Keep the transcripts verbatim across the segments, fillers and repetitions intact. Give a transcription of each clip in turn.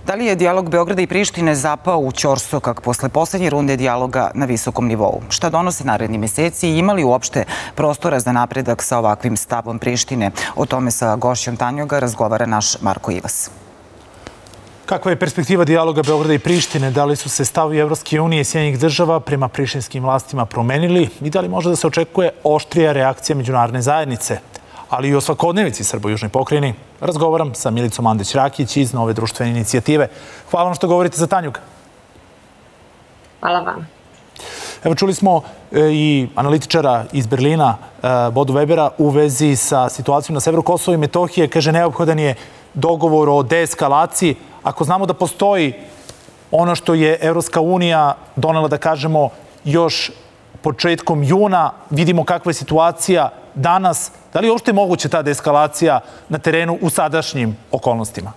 Da li je dijalog Beograda i Prištine zapao u ćorsokak posle poslednje runde dijaloga na visokom nivou? Šta donose naredni meseci i ima li uopšte prostora za napredak sa ovakvim stavom Prištine? O tome sa gošćom Tanjoga razgovara naš Marko Ivas. Kakva je perspektiva dijaloga Beograda i Prištine? Da li su se stavovi Evropske unije i Sjedinjenih država prema prištinskim vlastima promenili i da li može da se očekuje oštrija reakcija međunarodne zajednice? Ali i o svakodnevici Srbo-Južnoj pokrajini razgovaram sa Milicom Andeć-Rakić iz Nove društvene inicijative. Hvala vam što govorite za Tanjug. Hvala vam. Evo, čuli smo i analitičara iz Berlina, Bodu Webera, u vezi sa situacijom na severu Kosova i Metohije. Kaže, neophodan je dogovor o deeskalaciji. Ako znamo da postoji ono što je Evropska unija donela, da kažemo, još početkom juna, vidimo kakva je situacija danas. Da li je uopšte moguće ta deeskalacija na terenu u sadašnjim okolnostima?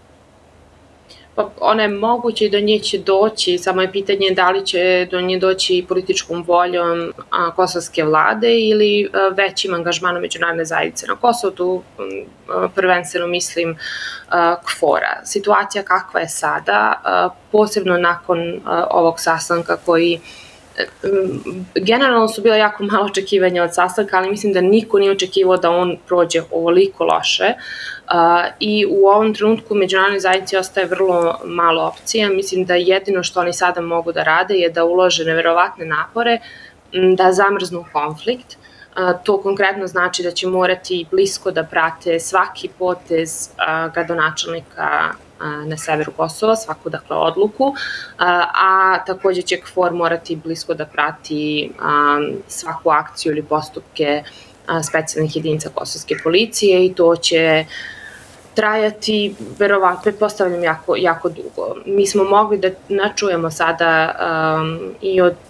Pa ona je moguće i do nje će doći, samo je pitanje da li će do nje doći političkom voljom kosovske vlade ili većim angažmanom međunarodne zajednice na Kosovu. Tu prvenstveno mislim KFOR-a. Situacija kakva je sada, posebno nakon ovog sastanka koji generalno su bila jako malo očekivanja od sastanka, ali mislim da niko nije očekivao da on prođe ovoliko loše i u ovom trenutku međunarodnoj zajednici ostaje vrlo malo opcija. Mislim da jedino što oni sada mogu da rade je da ulože neverovatne napore da zamrznu konflikt. To konkretno znači da će morati blisko da prate svaki potez gradonačelnika na severu Kosova, svaku dakle odluku, a takođe će KFOR morati blisko da prati svaku akciju ili postupke specijalnih jedinica kosovske policije i to će trajati, verovatno, pretpostavljam, jako, jako dugo. Mi smo mogli da načujemo sada i od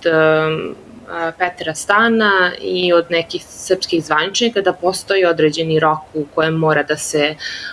Petra Stana i od nekih srpskih zvaničnika da postoji određeni rok u kojem mora da se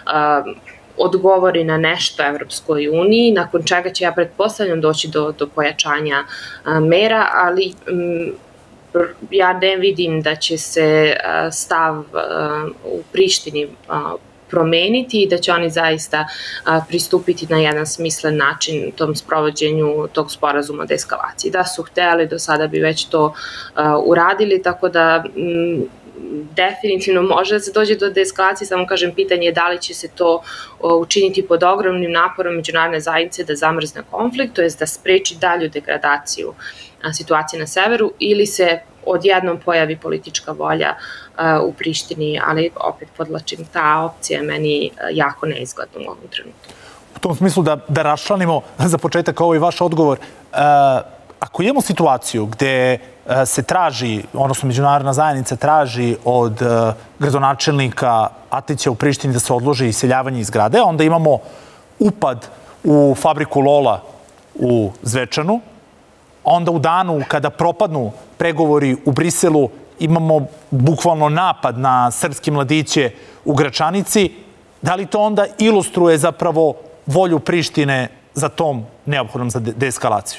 odgovori na nešto Evropskoj uniji, nakon čega će, ja pretpostavljam, doći do, do pojačanja a, mera, ali m, ja ne vidim da će se a, stav a, u Prištini a, promeniti i da će oni zaista a, pristupiti na jedan smislen način tom sprovođenju tog sporazuma o deeskalaciji. Da su hteli, do sada bi već to a, uradili, tako da m, definitivno može da se dođe do deeskalacije, samo kažem, pitanje je da li će se to učiniti pod ogromnim naporom međunarodne zajednice da zamrzne konflikt, to je da spreči dalju degradaciju situacije na severu ili se odjednom pojavi politička volja u Prištini, ali opet podlačim, ta opcija je meni jako neizgledna u ovom trenutku. U tom smislu da, da raščlanimo za početak ovo i vaš odgovor. E, ako imamo situaciju gde se traži, odnosno međunarodna zajednica traži od gradonačelnika Atića u Prištini da se odloži iseljavanje iz grade, onda imamo upad u fabriku Lola u Zvečanu, onda u danu kada propadnu pregovori u Briselu imamo bukvalno napad na srpske mladiće u Gračanici. Da li to onda ilustruje zapravo volju Prištine za tom neophodnom za deeskalaciju?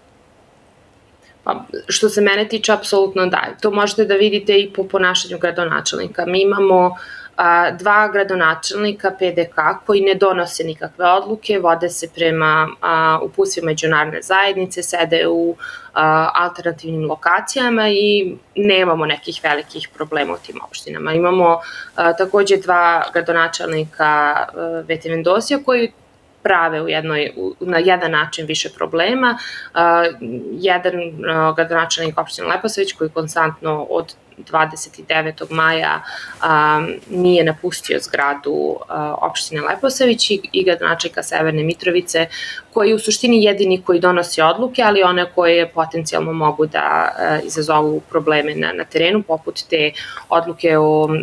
Pa, što se mene tiče, apsolutno da. To možete da vidite i po ponašanju gradonačelnika. Mi imamo a, dva gradonačelnika P D K koji ne donose nikakve odluke, vode se prema uputstvima međunarodne zajednice, sede u a, alternativnim lokacijama i nemamo nekih velikih problema u tim opštinama. Imamo a, takođe dva gradonačelnika Vete Mendosija koji prave u jednoj, na jedan način više problema. Uh, jedan uh, gradonačelnik opštine Leposavić koji konstantno od dvadeset devetog maja um, nije napustio zgradu uh, opštine Leposavić i, i gradonačelnika Severne Mitrovice koji u suštini jedini koji donosi odluke, ali one koje potencijalno mogu da uh, izazovu probleme na, na terenu, poput te odluke o uh,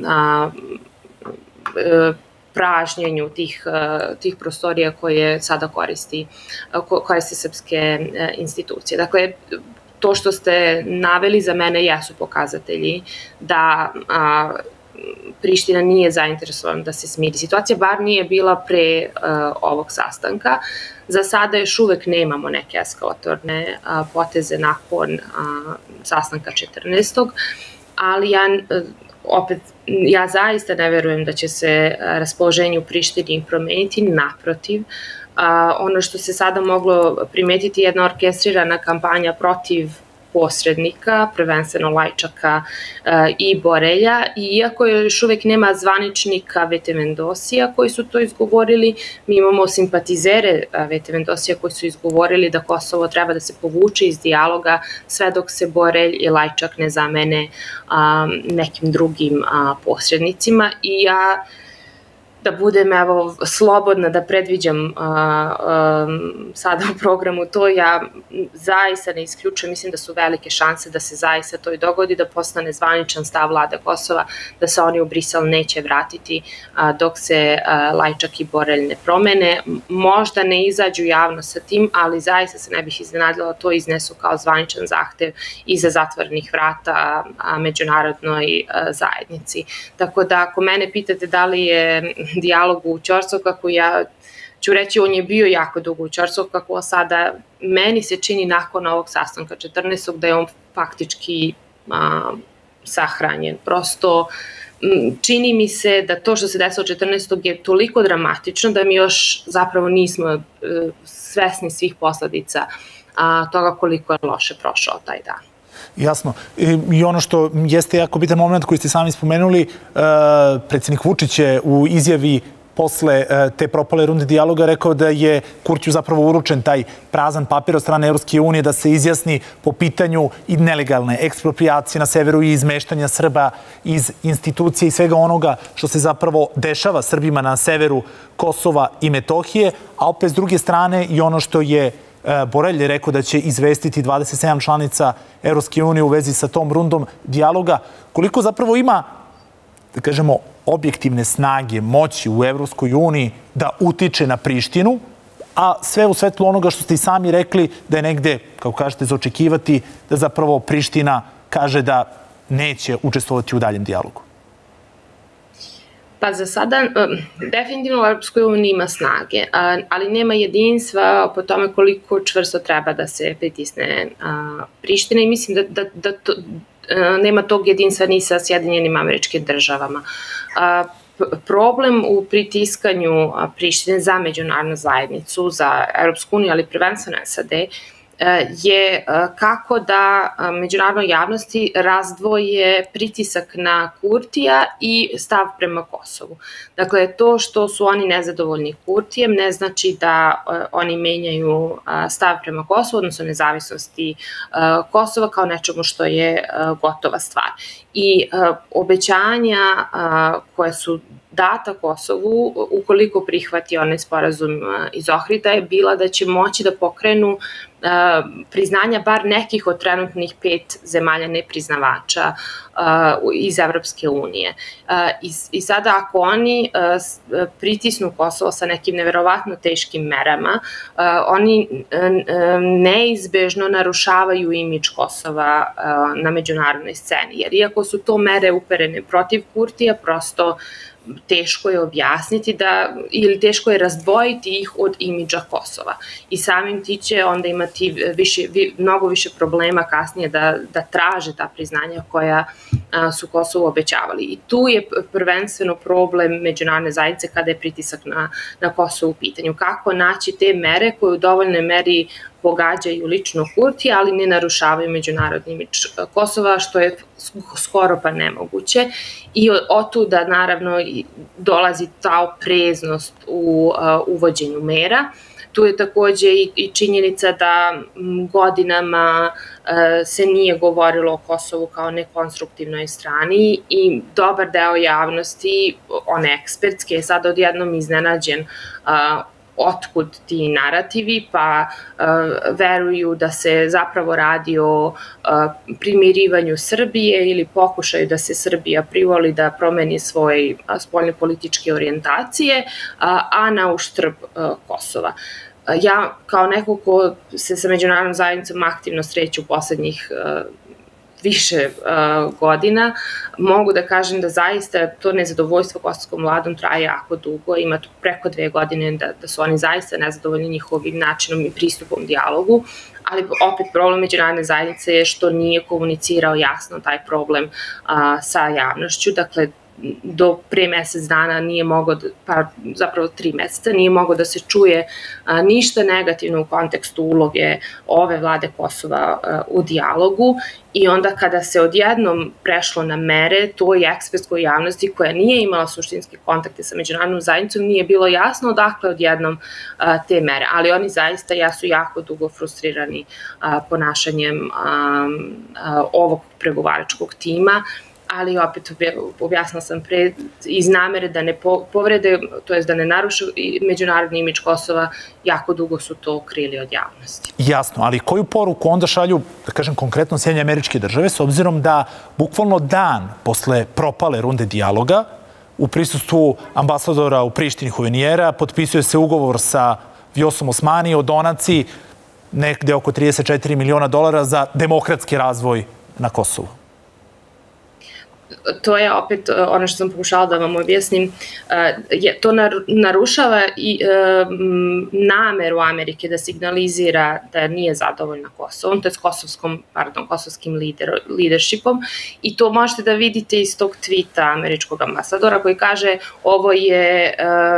uh, pražnjenju tih, tih prostorija koje sada koristi, koriste srpske institucije. Dakle, to što ste naveli za mene jesu pokazatelji da a, Priština nije zainteresovana da se smiri situacija, bar nije bila pre a, ovog sastanka. Za sada još uvek nemamo neke eskalatorne a, poteze nakon a, sastanka četrnaestog ali ja opet, ja zaista ne verujem da će se raspoloženje u Prištini promeniti, naprotiv. Ono što se sada moglo primetiti je jedna orkestrirana kampanja protiv posrednika, prvenstveno Lajčaka i Borelja, i iako još uvek nema zvaničnika Vete Mendosija koji su to izgovorili, mi imamo simpatizere Vete Mendosija koji su izgovorili da Kosovo treba da se povuče iz dijaloga sve dok se Borelj i Lajčak ne zamene nekim drugim posrednicima. I ja da budem evo slobodna da predviđam sada u programu to, ja zaista ne isključujem, mislim da su velike šanse da se zaista to i dogodi, da postane zvaničan stav vlade Kosova, da se oni u Brisel neće vratiti dok se Lajčak i Borelj ne promene. Možda ne izađu javno sa tim, ali zaista se ne bih iznenadila to iznesu kao zvaničan zahtev iza zatvorenih vrata međunarodnoj zajednici. Tako da ako mene pitate da li je dijalog u Ćorsokaku, ja ću reći on je bio jako dugo u Ćorsokaku, a sada meni se čini nakon ovog sastanka četrnaestog da je on faktički sahranjen. Prosto čini mi se da to što se desilo četrnaestog je toliko dramatično da mi još zapravo nismo svesni svih posledica toga koliko je loše prošao taj dan. Jasno. I ono što jeste jako bitan moment koji ste sami spomenuli, predsjednik Vučić je u izjavi posle te propale runde dijaloga rekao da je Kurtiju zapravo uručen taj prazan papir od strane Evropske unije da se izjasni po pitanju i nelegalne ekspropriacije na severu i izmeštanja Srba iz institucije i svega onoga što se zapravo dešava Srbima na severu Kosova i Metohije, a opet s druge strane i ono što je Borelj je rekao da će izvestiti dvadeset sedam članica Evropske unije u vezi sa tom rundom dijaloga. Koliko zapravo ima, da kažemo, objektivne snage, moći u Evropskoj uniji da utiče na Prištinu, a sve u svetlu onoga što ste i sami rekli da je negde, kako kažete, za očekivati da zapravo Priština kaže da neće učestvovati u daljem dijalogu? Pa za sada definitivno u Europskoj uniji ima snage, ali nema jedinstva po tome koliko čvrsto treba da se pritisne Priština i mislim da nema tog jedinstva ni sa Sjedinjenim Američkim Državama. Problem u pritiskanju Prištine za međunarodnu zajednicu, za Europsku uniju, ali prvenstveno S A D, je kako da međunarodnoj javnosti razdvoje pritisak na Kurtija i stav prema Kosovu. Dakle, to što su oni nezadovoljni Kurtijem ne znači da oni menjaju stav prema Kosovu, odnosno nezavisnosti Kosova kao nečemu što je gotova stvar. I obećanja koje su data Kosovu, ukoliko prihvati onaj sporazum iz Ohrida, je bila da će moći da pokrenu priznanja bar nekih od trenutnih pet zemalja nepriznavača iz Evropske unije. I sada ako oni pritisnu Kosovo sa nekim neverovatno teškim merama, oni neizbežno narušavaju imidž Kosova na međunarodnoj sceni. Jer iako su to mere uperene protiv Kurtija, prosto teško je objasniti da, ili teško je razdvojiti ih od imidža Kosova. I samim ti će onda imati više, mnogo više problema kasnije da, da traže ta priznanja koja su Kosovu obećavali. I tu je prvenstveno problem međunarodne zajednice kada je pritisak na, na Kosovu u pitanju. Kako naći te mere koje u dovoljnoj meri pogađaju lično Kurtija, ali ne narušavaju međunarodni imidž Kosova, što je skoro pa nemoguće. I otuda naravno dolazi ta opreznost u uvođenju mera. Tu je takođe i činjenica da godinama se nije govorilo o Kosovu kao nekonstruktivnoj strani i dobar deo javnosti, one ekspertske, je sad odjednom iznenađen otkud ti narativi, pa veruju da se zapravo radi o primirivanju Srbije ili pokušaju da se Srbija privoli da promeni svoje spoljne političke orijentacije, a na uštrb Kosova. Ja, kao neko ko se sa međunarodnom zajednicom aktivno sreće u poslednjih više uh, godina, mogu da kažem da zaista to nezadovoljstvo kosovskom vladom traje jako dugo, ima preko dve godine da, da su oni zaista nezadovoljni njihovim načinom i pristupom dijalogu, ali opet problem međunarodne zajednice je što nije komunicirao jasno taj problem uh, sa javnošću, dakle do pre mesec dana nije mogo, pa zapravo tri meseca, nije mogo da se čuje a, ništa negativno u kontekstu uloge ove vlade Kosova a, u dijalogu i onda kada se odjednom prešlo na mere, toj ekspertskoj javnosti koja nije imala suštinske kontakte sa međunarodnom zajednicom nije bilo jasno odakle odjednom a, te mere, ali oni zaista jesu jako dugo frustrirani a, ponašanjem a, a, ovog pregovaračkog tima, ali opet objasnila sam pre, iz namere da ne povrede, to jest da ne naruše međunarodni imidž Kosova, jako dugo su to krili od javnosti. Jasno, ali koju poruku onda šalju, da kažem konkretno, Sjedinjene Američke Države, s obzirom da bukvalno dan posle propale runde dijaloga, u prisustvu ambasadora u Prištini Huvenijera, potpisuje se ugovor sa Vjosom Osmani o donaciji negde oko trideset četiri miliona dolara za demokratski razvoj na Kosovu. To je opet ono što sam pokušala da vam objasnim, to narušava i nameru Amerike da signalizira da nije zadovoljna Kosovom, to je s kosovskom, pardon, kosovskim leadershipom i to možete da vidite iz tog tvita američkog ambasadora koji kaže ovo je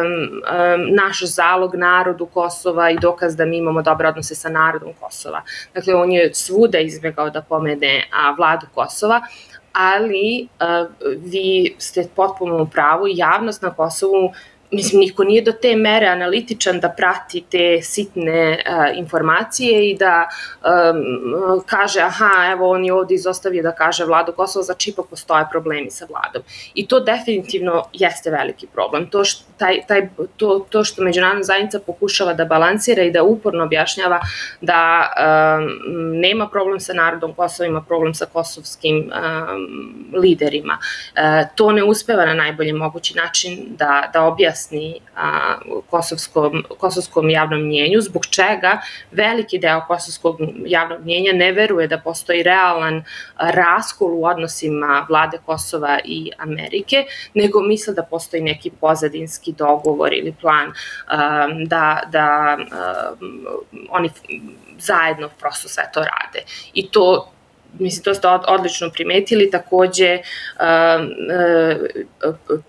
naš zalog narodu Kosova i dokaz da mi imamo dobre odnose sa narodom Kosova. Dakle, on je svuda izbegao da pomene vladu Kosova, ali uh, vi ste potpuno u pravu, javnost na Kosovu, mislim, niko nije do te mere analitičan da prati te sitne uh, informacije i da um, kaže, aha, evo on je ovdje izostavio da kaže vladu Kosova, znači ipak postoje problemi sa vladom. I to definitivno jeste veliki problem. To što, taj, taj, to, to što međunarodna zajednica pokušava da balansira i da uporno objašnjava da um, nema problem sa narodom Kosova, ima problem sa kosovskim um, liderima. Uh, to ne uspeva na najbolji mogući način da, da objasni A, kosovskom, kosovskom javnom mnjenju, zbog čega veliki deo kosovskog javnog mnjenja ne veruje da postoji realan raskol u odnosima vlade Kosova i Amerike, nego misle da postoji neki pozadinski dogovor ili plan um, da, da um, oni zajedno prosto sve to rade. I to mislim, to ste odlično primetili, takođe um, uh,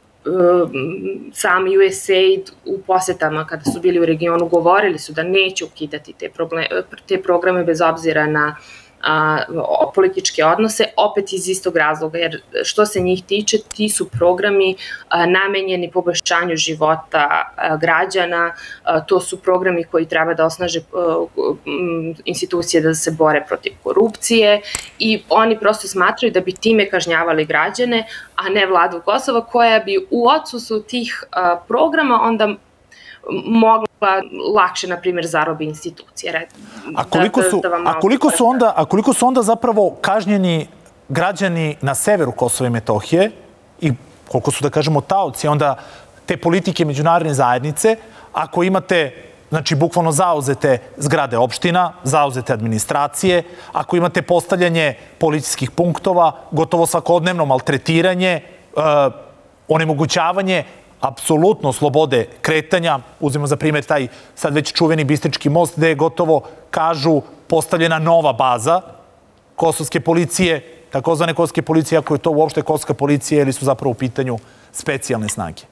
sam U S A I D u posetama kada su bili u regionu govorili su da neće ukidati te, probleme, te programe bez obzira na a, političke odnose, opet iz istog razloga, jer što se njih tiče, ti su programi a, namenjeni poboljšanju života a, građana, a, to su programi koji treba da osnaže a, institucije da se bore protiv korupcije i oni prosto smatraju da bi time kažnjavali građane, a ne vladu Kosova koja bi u odsustvu tih a, programa onda mogla lakše, na primjer, zarobi institucije. A koliko su, a koliko su onda, a koliko su onda zapravo kažnjeni građani na severu Kosova i Metohije i koliko su, da kažemo, taoci onda te politike međunarodne zajednice, ako imate, znači, bukvalno zauzete zgrade opština, zauzete administracije, ako imate postavljanje policijskih punktova, gotovo svakodnevno maltretiranje, uh, onemogućavanje apsolutno slobode kretanja. Uzmemo za primjer taj sad već čuveni Bistrički most gde je gotovo, kažu, postavljena nova baza kosovske policije, takozvane kosovske policije, ako je to uopšte kosovska policija ili su zapravo u pitanju specijalne snage.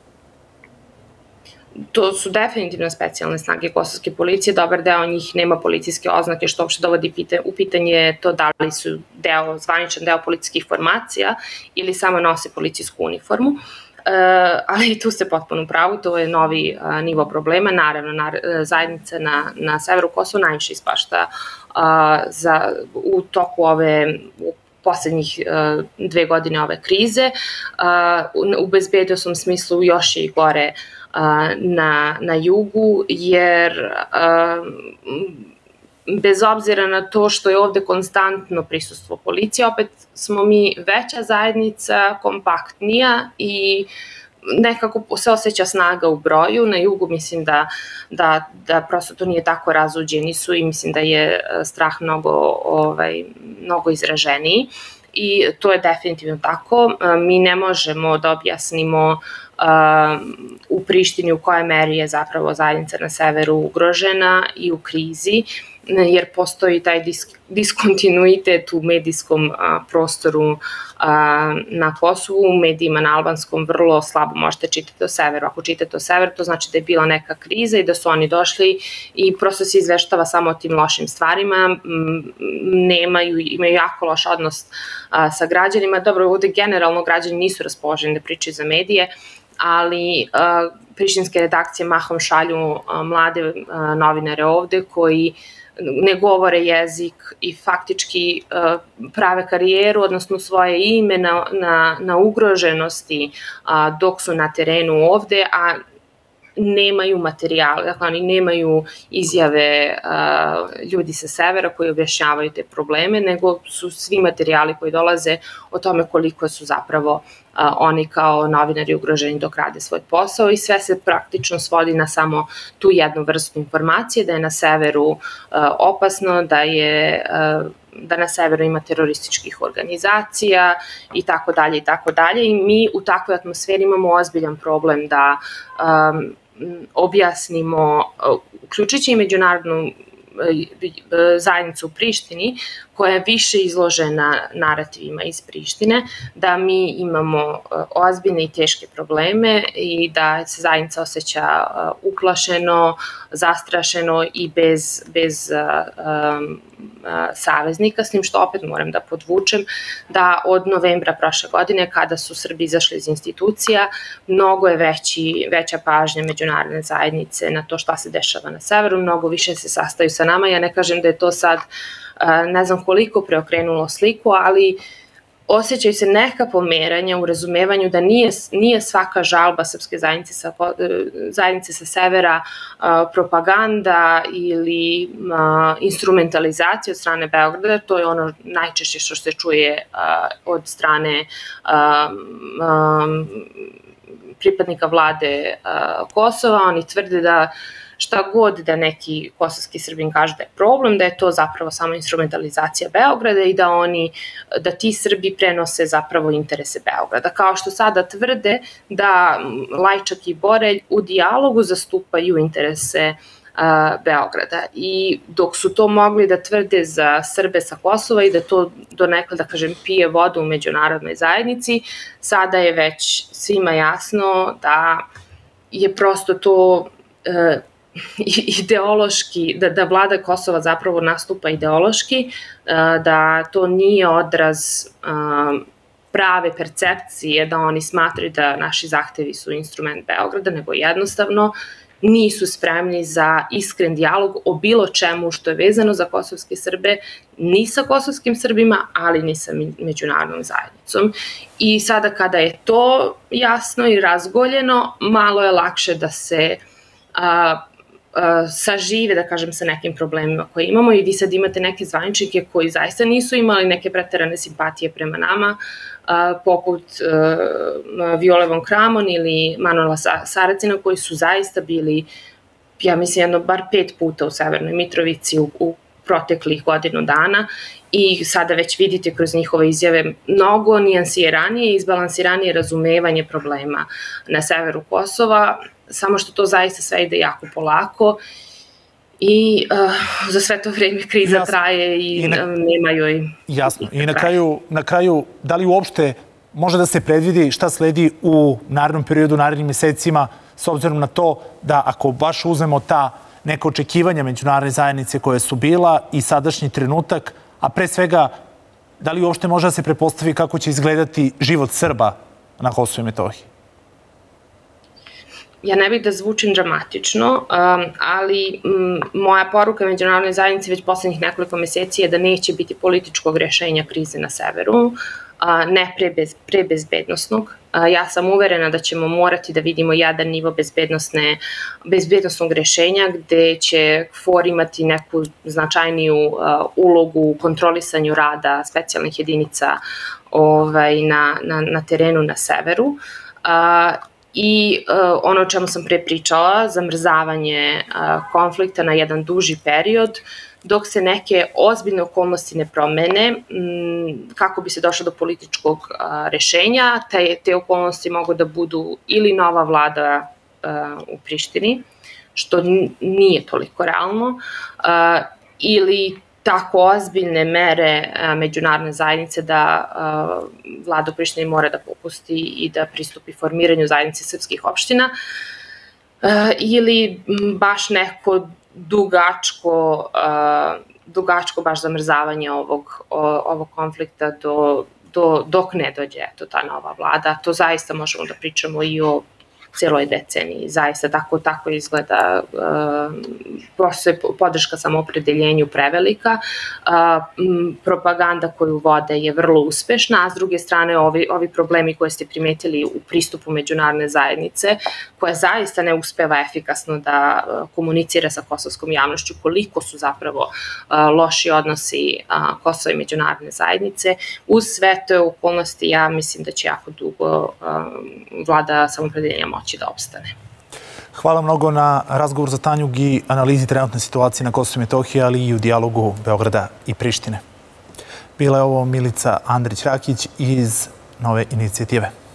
To su definitivno specijalne snage kosovske policije, dobar deo njih nema policijske oznake, što uopšte dovodi u pitanje to da li su deo, zvaničan deo policijskih formacija ili samo nose policijsku uniformu. Uh, ali tu ste potpuno u pravu, to je novi uh, nivo problema. Naravno, na, zajednica na, na severu Kosova najviše ispašta uh, za, u toku ove u poslednjih uh, dve godine ove krize. Uh, u bezbednosnom smislu još je i gore uh, na, na jugu, jer uh, bez obzira na to što je ovde konstantno prisustvo policije, opet smo mi veća zajednica, kompaktnija i nekako se osjeća snaga u broju. Na jugu mislim da, da, da prosto to nije tako razuđeni su i mislim da je strah mnogo, ovaj, mnogo izraženiji. i to je definitivno tako. Mi ne možemo da objasnimo u Prištini u kojoj meri je zapravo zajednica na severu ugrožena i u krizi, jer postoji taj diskontinuitet u medijskom prostoru na Kosovu, u medijima na albanskom vrlo slabo možete čitati o severu. Ako čitate o severu, to znači da je bila neka kriza i da su oni došli i prosto se izveštava samo o tim lošim stvarima, nemaju, imaju jako loš odnos sa građanima. Dobro, ovde generalno građani nisu raspoloženi da pričaju za medije, ali prištinske redakcije mahom šalju mlade novinare ovde koji ne govore jezik i faktički prave karijeru, odnosno svoje ime na, na, na ugroženosti dok su na terenu ovde, a nemaju materijale, dakle oni nemaju izjave ljudi sa severa koji objašnjavaju te probleme, nego su svi materijali koji dolaze o tome koliko su zapravo oni kao novinari ugroženi dok rade svoj posao i sve se praktično svodi na samo tu jednu vrstu informacije, da je na severu opasno, da je da na severu ima terorističkih organizacija i tako dalje i tako dalje i mi u takvoj atmosferi imamo ozbiljan problem da um, objasnimo, uključujući i međunarodnu zajednicu u Prištini, koja je više izložena narativima iz Prištine, da mi imamo ozbiljne i teške probleme i da se zajednica osjeća uplašeno, zastrašeno i bez, bez um, saveznika, s tim što opet moram da podvučem da od novembra prošle godine, kada su Srbi izašli iz institucija, mnogo je veći, veća pažnja međunarodne zajednice na to šta se dešava na severu, mnogo više se sastaju sa nama. Ja ne kažem da je to sad ne znam koliko preokrenulo sliku, ali osjećaju se neka pomeranja u razumevanju da nije, nije svaka žalba srpske zajednice sa, zajednice sa severa propaganda ili instrumentalizacija od strane Beograda. To je ono najčešće što se čuje od strane pripadnika vlade Kosova. Oni tvrde da šta god da neki kosovski Srbin kaže da je problem, da je to zapravo samo instrumentalizacija Beograda i da oni, da ti Srbi prenose zapravo interese Beograda. Kao što sada tvrde da Lajčak i Borelj u dijalogu zastupaju interese Beograda. I dok su to mogli da tvrde za Srbe sa Kosova i da to donekle, da kažem, pije vodu u međunarodnoj zajednici, sada je već svima jasno da je prosto to ideološki, da, da vlada Kosova zapravo nastupa ideološki, da to nije odraz prave percepcije, da oni smatraju da naši zahtevi su instrument Beograda, nego jednostavno nisu spremni za iskren dijalog o bilo čemu što je vezano za kosovske Srbe, ni sa kosovskim Srbima, ali ni sa međunarodnom zajednicom. I sada kada je to jasno i razgoljeno, malo je lakše da se a, sažive, da kažem, sa nekim problemima koje imamo i vi sad imate neke zvaničnike koji zaista nisu imali neke preterane simpatije prema nama, poput Viole von Kramon ili Manuela Saracina, koji su zaista bili, ja mislim, jedno bar pet puta u Severnoj Mitrovici u, u proteklih godinu dana i sada već vidite kroz njihove izjave mnogo nijansiranije i izbalansiranije razumevanje problema na severu Kosova, samo što to zaista sve ide jako polako i uh, za sve to vreme kriza jasno. Traje i, I na, nema joj... Jasno. I na kraju, na kraju, da li uopšte može da se predvidi šta sledi u narednom periodu, narednim mesecima, s obzirom na to da ako baš uzmemo ta neka očekivanja međunarodne zajednice koje su bila i sadašnji trenutak, a pre svega, da li uopšte može da se prepostavi kako će izgledati život Srba na Kosovu i Metohiji? Ja ne bih da zvučim dramatično, ali moja poruka međunarodnoj zajednici već poslednjih nekoliko meseci je da neće biti političkog rešenja krize na severu, ne pre bezbednostnog. Ja sam uverena da ćemo morati da vidimo jedan nivo bezbednosne, bezbednostnog rešenja gde će K F O R imati neku značajniju ulogu u kontrolisanju rada specijalnih jedinica ovaj, na, na, na terenu na severu. i ono o čemu sam pre pričala, zamrzavanje konflikta na jedan duži period, dok se neke ozbiljne okolnosti ne promene, kako bi se došlo do političkog rešenja. Te, te okolnosti mogu da budu ili nova vlada u Prištini, što nije toliko realno, ili tako ozbiljne mere međunarodne zajednice da vlada u Prištini mora da popusti i da pristupi formiranju zajednice srpskih opština, ili baš neko dugačko, dugačko baš zamrzavanje ovog, ovog konflikta do, do, dok ne dođe eto, ta nova vlada. To zaista možemo da pričamo i o celoj deceniji. Zaista tako, tako izgleda. Postoje podrška samoopredeljenju prevelika. Propaganda koju vode je vrlo uspešna, a s druge strane ovi, ovi problemi koje ste primetili u pristupu međunarodne zajednice, koja zaista ne uspeva efikasno da komunicira sa kosovskom javnošću koliko su zapravo loši odnosi Kosova i međunarodne zajednice. Uz sve te okolnosti ja mislim da će jako dugo vlada samoopredeljenja moći da opstane. Hvala mnogo na razgovor za Tanjug i analizi trenutne situacije na Kosovu i Metohiji, ali i u dijalogu Beograda i Prištine. Bila je ovo Milica Andrić-Rakić iz Nove inicijative.